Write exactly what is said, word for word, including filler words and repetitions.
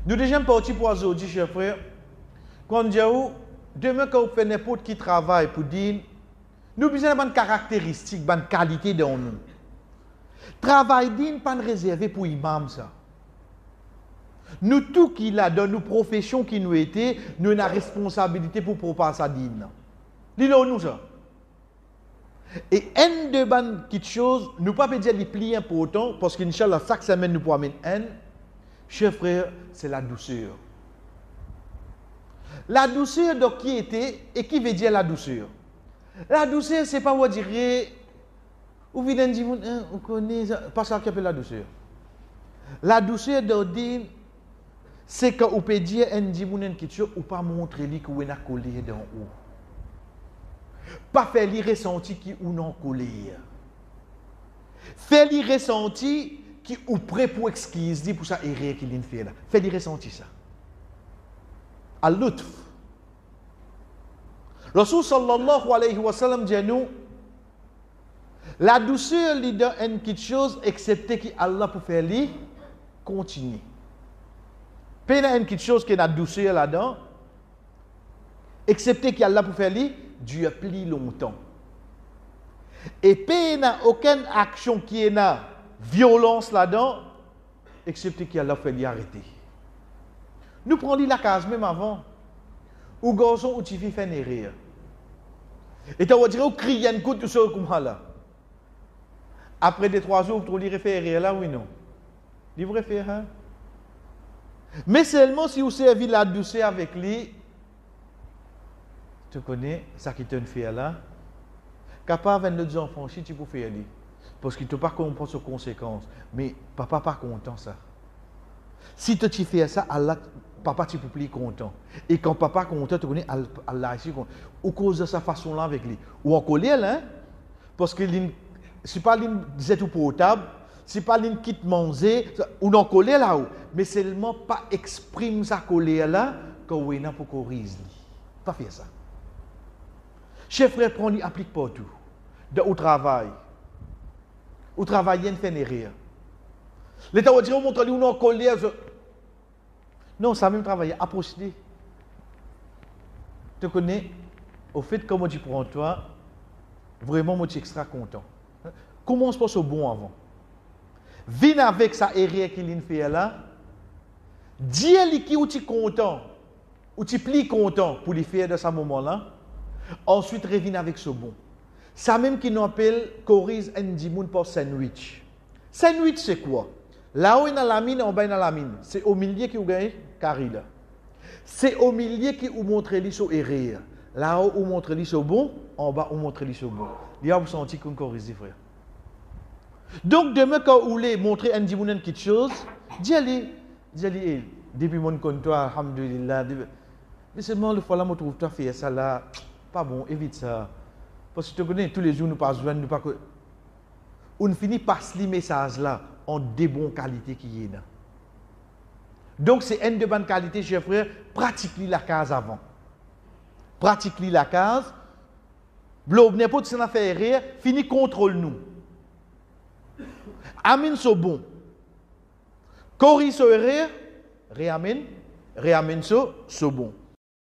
Nous déjà parti pour aujourd'hui, chers frères. Quand Dieu, demain quand vous faites n'importe qui travail pour dire, nous avons besoin de caractéristiques, de qualité dans nous. Travail digne pas réservé pour imam ça. Nous tout qui là dans nos professions qui nous étaient, nous avons la responsabilité pour propager ça digne. Dis-le nous ça. Et un de bonnes petites choses, nous ne pouvons pas dire les plus importants, parce qu'Inch'Allah, chaque semaine, nous pouvons amener un. Chers frères, c'est la douceur. La douceur, donc, qui était, et qui veut dire la douceur? La douceur, ce n'est pas, on dirait, ou vous dire, on connaît, pas ça qui appelle la douceur. La douceur, donc, c'est quand on peut dire, un dimoun, quelque chose, ou pas montrer lui qu'on a collé dans haut. Pas faire lui ressentir qui ou non collé. Faire lui ressentir qui ou prêt pour excuser pour ça erreur qu'il a fait là. Faire lui ressentir ça. Al-lutf. Rasul sallallahu alayhi wa sallam dit à nous, la douceur lui donne une petite chose excepté que Allah pour faire lui continuer. Pas une petite chose qui est la douceur là-dedans, excepté qu'Allah pour faire lui Dieu plus longtemps. Et pas n'a aucune action qui est na violence là-dedans, excepté qu'Allah fait lui arrêter. Nous prenons la case même avant, où garçon ou tu fais une erreur. Et tu vas dire, ou crier un coup de ce comme là. Après des trois jours, tu vas faire erreur là, oui non. Il devrait faire, hein? Mais seulement si vous servez la douceur avec lui, tu connais ça qui te fait là. Capable de nos enfants, si tu peux faire lui. Parce qu'il ne te pas comprendre ses conséquences. Mais papa pas content ça. Si tu fais ça, Allah, papa tu peux plus content. Et quand papa content, tu connais Allah ici. Ou cause de sa façon là avec lui. Ou en colère là. Parce que ce n'est pas une tout portable. Ce n'est pas une quitte manger. Ou en colère là-haut. Mais seulement pas exprime sa colère là. Quand on est pour corriger. Pas faire ça. Chef frère, prends lui applique partout. Au travail. Au travail, il y a une fait rire. L'État va dire, on montre lui, on a colère. Non, ça même travailler. Approche-lui. Tu connais, au fait, comment tu prends toi, vraiment, moi, tu es extra content. Commence pas au bon avant. Viens avec sa erreur qu'il fait là. Dis-lui qui tu es content, ou tu es plus content pour lui faire de ce moment-là. Ensuite, reviens avec ce bon. Ça même qui nous appelle Coris Ndimoun pour sandwich. Sandwich, c'est quoi? Là où il y a la mine, en bas il y a la mine. C'est au milieu qui vous gagne carré là. C'est au milieu qui vous montre les sur erreur. Là où vous montre les sur bon, en bas vous montre les sur bon. Il y a vous senti qu'on corrige, frère. Donc, demain, quand vous voulez montrer Ndimoun quelque chose, dis-lui, dis-lui, depuis mon compte, alhamdulillah. Mais seulement le fois là, je trouve que tu as fait ça là. Pas bon, évite ça. Parce que tu connais, tous les jours, nous pas besoin, nous pas. On finit par ce message là en de bonnes qualités qui est là. Donc, c'est une de bonnes qualités, chers frères. Pratique-lui la case avant. Pratique-lui la case. Blob, n'importe si on a fait erreur, fini contrôle-nous. Amène ce bon. Corrige ce erreur, réamène, réamène ce bon.